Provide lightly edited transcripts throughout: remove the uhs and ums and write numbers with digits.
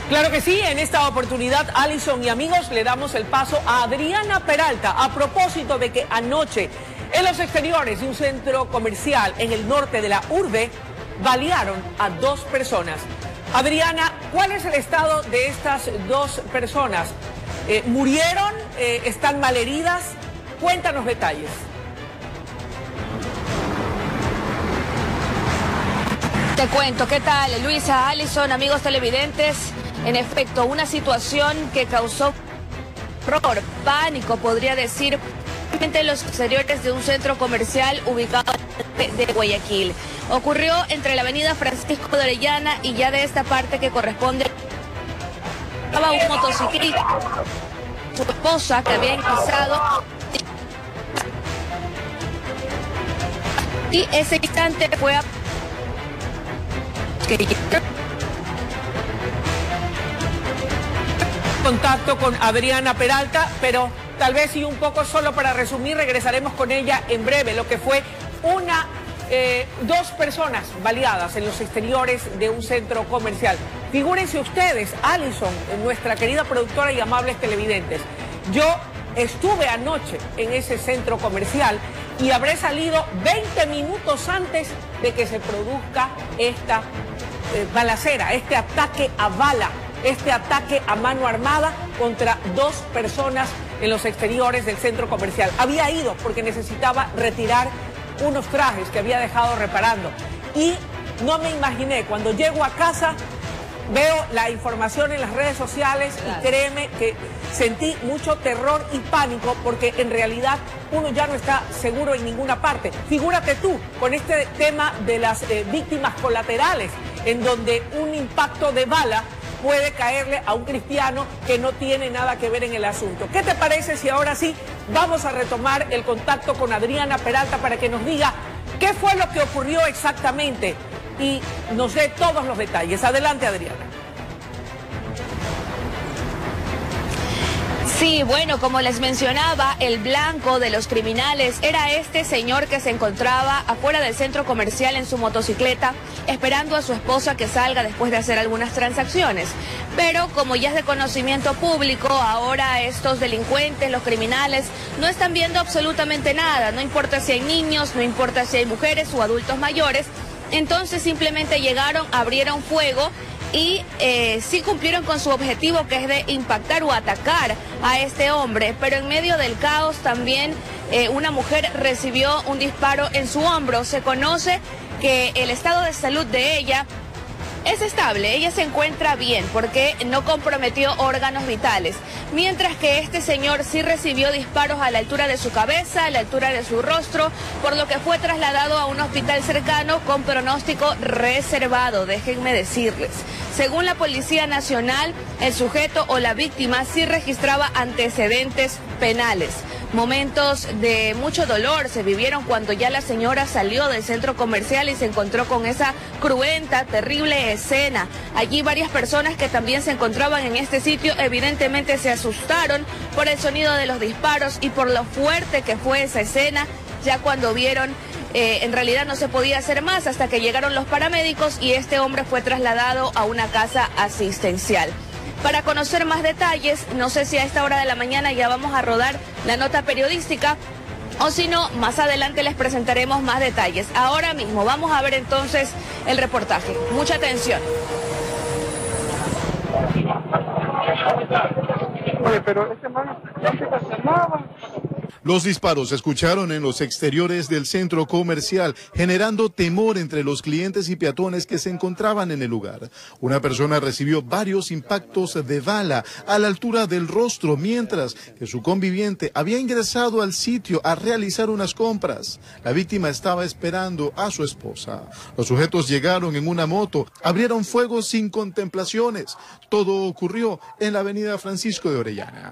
Claro que sí, en esta oportunidad, Alison y amigos, le damos el paso a Adriana Peralta a propósito de que anoche en los exteriores de un centro comercial en el norte de la urbe balearon a 2 personas. Adriana, ¿cuál es el estado de estas 2 personas? ¿Murieron? ¿Están malheridas? Cuéntanos detalles. Te cuento, ¿qué tal? Luisa, Alison, amigos televidentes. En efecto, una situación que causó horror, pánico, podría decir, en los exteriores de un centro comercial ubicado de Guayaquil. Ocurrió entre la avenida Francisco de Orellana y ya de esta parte que corresponde estaba un motociclista, su esposa que había ingresado, y ese instante fue a contacto con Adriana Peralta, pero tal vez y un poco solo para resumir, regresaremos con ella en breve. Lo que fue 2 personas baleadas en los exteriores de un centro comercial. Figúrense ustedes, Alison, nuestra querida productora y amables televidentes, yo estuve anoche en ese centro comercial y habré salido 20 minutos antes de que se produzca esta balacera, este ataque a bala, este ataque a mano armada contra 2 personas en los exteriores del centro comercial. Había ido porque necesitaba retirar unos trajes que había dejado reparando y no me imaginé, cuando llego a casa veo la información en las redes sociales y créeme que sentí mucho terror y pánico porque en realidad uno ya no está seguro en ninguna parte. Figúrate tú con este tema de las víctimas colaterales, en donde un impacto de bala puede caerle a un cristiano que no tiene nada que ver en el asunto. ¿Qué te parece si ahora sí vamos a retomar el contacto con Adriana Peralta para que nos diga qué fue lo que ocurrió exactamente y nos dé todos los detalles? Adelante, Adriana. Sí, bueno, como les mencionaba, el blanco de los criminales era este señor que se encontraba afuera del centro comercial en su motocicleta, esperando a su esposa que salga después de hacer algunas transacciones. Pero como ya es de conocimiento público, ahora estos delincuentes, los criminales, no están viendo absolutamente nada. No importa si hay niños, no importa si hay mujeres o adultos mayores. Entonces simplemente llegaron, abrieron fuego y sí cumplieron con su objetivo, que es de impactar o atacar a este hombre, pero en medio del caos también una mujer recibió un disparo en su hombro. Se conoce que el estado de salud de ella es estable, ella se encuentra bien porque no comprometió órganos vitales, mientras que este señor sí recibió disparos a la altura de su cabeza, a la altura de su rostro, por lo que fue trasladado a un hospital cercano con pronóstico reservado, déjenme decirles. Según la Policía Nacional, el sujeto o la víctima sí registraba antecedentes penales. Momentos de mucho dolor se vivieron cuando ya la señora salió del centro comercial y se encontró con esa cruenta, terrible escena. Allí varias personas que también se encontraban en este sitio evidentemente se asustaron por el sonido de los disparos y por lo fuerte que fue esa escena. Ya cuando vieron, en realidad no se podía hacer más hasta que llegaron los paramédicos y este hombre fue trasladado a una casa asistencial. Para conocer más detalles, no sé si a esta hora de la mañana ya vamos a rodar la nota periodística o si no, más adelante les presentaremos más detalles. Ahora mismo vamos a ver entonces el reportaje. Mucha atención. Oye, pero este man no se nada. Los disparos se escucharon en los exteriores del centro comercial, generando temor entre los clientes y peatones que se encontraban en el lugar. Una persona recibió varios impactos de bala a la altura del rostro, mientras que su conviviente había ingresado al sitio a realizar unas compras. La víctima estaba esperando a su esposa. Los sujetos llegaron en una moto, abrieron fuego sin contemplaciones. Todo ocurrió en la avenida Francisco de Orellana.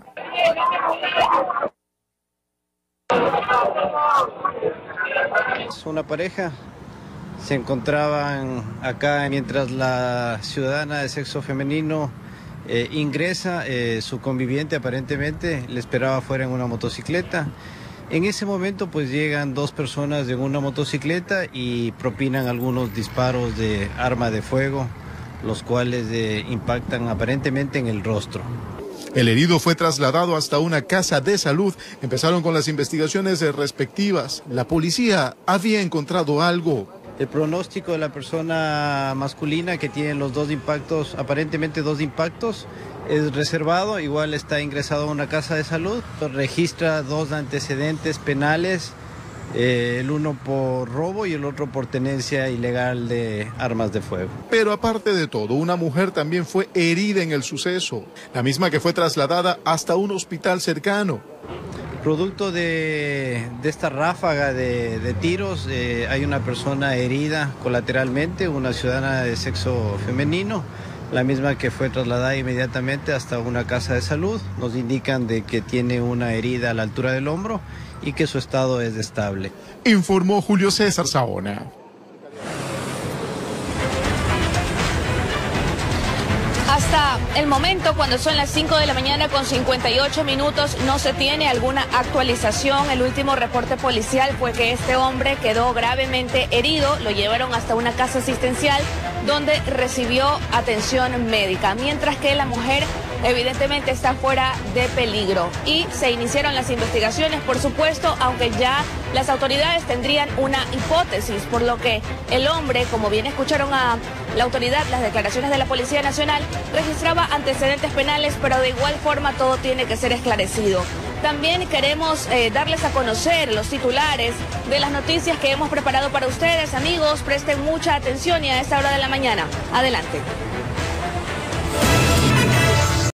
Una pareja se encontraban acá mientras la ciudadana de sexo femenino ingresa, su conviviente aparentemente le esperaba afuera en una motocicleta. En ese momento pues llegan 2 personas en una motocicleta y propinan algunos disparos de arma de fuego los cuales impactan aparentemente en el rostro. El herido fue trasladado hasta una casa de salud. Empezaron con las investigaciones respectivas. La policía había encontrado algo. El pronóstico de la persona masculina que tiene los dos impactos, aparentemente dos impactos, es reservado. Igual está ingresado a una casa de salud. Registra dos antecedentes penales, el uno por robo y el otro por tenencia ilegal de armas de fuego. Pero aparte de todo, una mujer también fue herida en el suceso, la misma que fue trasladada hasta un hospital cercano. Producto de esta ráfaga de tiros, hay una persona herida colateralmente, una ciudadana de sexo femenino, la misma que fue trasladada inmediatamente hasta una casa de salud. Nos indican de que tiene una herida a la altura del hombro y que su estado es estable. Informó Julio César Saona. Hasta el momento, cuando son las 5 de la mañana con 58 minutos, no se tiene alguna actualización. El último reporte policial fue que este hombre quedó gravemente herido. Lo llevaron hasta una casa asistencial donde recibió atención médica, mientras que la mujer evidentemente está fuera de peligro. Y se iniciaron las investigaciones, por supuesto, aunque ya las autoridades tendrían una hipótesis, por lo que el hombre, como bien escucharon a la autoridad, las declaraciones de la Policía Nacional, registraba antecedentes penales, pero de igual forma todo tiene que ser esclarecido. También queremos darles a conocer los titulares de las noticias que hemos preparado para ustedes. Amigos, presten mucha atención y a esta hora de la mañana. Adelante.